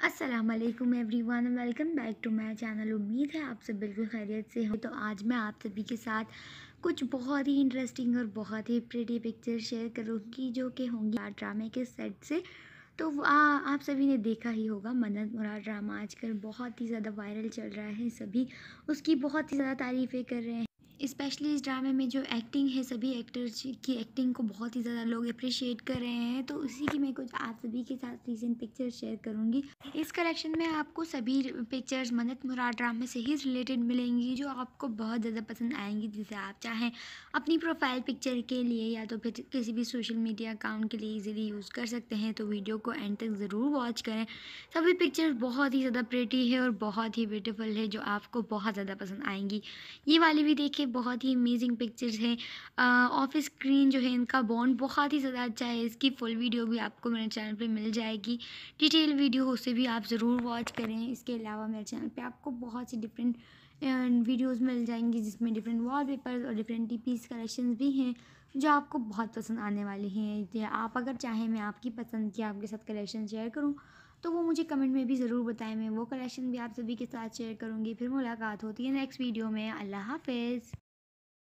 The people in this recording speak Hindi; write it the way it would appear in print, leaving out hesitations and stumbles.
अस्सलाम वालेकुम everyone, welcome back to my channel. उम्मीद है आप सब बिल्कुल खैरियत से हो। तो आज मैं आप सभी के साथ कुछ बहुत ही इंटरेस्टिंग और बहुत ही प्रिटी पिक्चर शेयर करूँगी जो कि होंगी ड्रामे के सेट से। तो आप सभी ने देखा ही होगा मन्नत मुराद ड्रामा आजकल बहुत ही ज़्यादा वायरल चल रहा है। सभी उसकी बहुत ही ज़्यादा तारीफ़ें कर रहे हैं। स्पेशली इस ड्रामे में जो एक्टिंग है, सभी एक्टर्स की एक्टिंग को बहुत ही ज़्यादा लोग अप्रिशिएट कर रहे हैं। तो उसी की मैं कुछ आप सभी के साथ रीसेंट पिक्चर शेयर करूंगी। इस कलेक्शन में आपको सभी पिक्चर्स मन्नत मुराद ड्रामे से ही रिलेटेड मिलेंगी जो आपको बहुत ज़्यादा पसंद आएंगी। जिसे आप चाहें अपनी प्रोफाइल पिक्चर के लिए या तो फिर किसी भी सोशल मीडिया अकाउंट के लिए इजीली यूज़ कर सकते हैं। तो वीडियो को एंड तक ज़रूर वॉच करें। सभी पिक्चर्स बहुत ही ज़्यादा प्रेटी है और बहुत ही ब्यूटीफुल है जो आपको बहुत ज़्यादा पसंद आएंगी। ये वाली भी देखिए, बहुत ही अमेजिंग पिक्चर्स हैं। ऑफ स्क्रीन जो है इनका बॉन्ड बहुत ही ज़्यादा अच्छा है। इसकी फुल वीडियो भी आपको मेरे चैनल पे मिल जाएगी। डिटेल वीडियो उसे भी आप ज़रूर वॉच करें। इसके अलावा मेरे चैनल पे आपको बहुत सी डिफरेंट वीडियोस मिल जाएंगी जिसमें डिफरेंट वॉलपेपर्स और डिफरेंट टीपीस कलेक्शंस भी हैं जो आपको बहुत पसंद आने वाले हैं। या आप अगर चाहें मैं आपकी पसंद की आपके साथ कलेक्शन शेयर करूं तो वो मुझे कमेंट में भी ज़रूर बताएं। मैं वो कलेक्शन भी आप सभी के साथ शेयर करूंगी। फिर मुलाकात होती है नेक्स्ट वीडियो में। अल्लाह हाफ़िज़।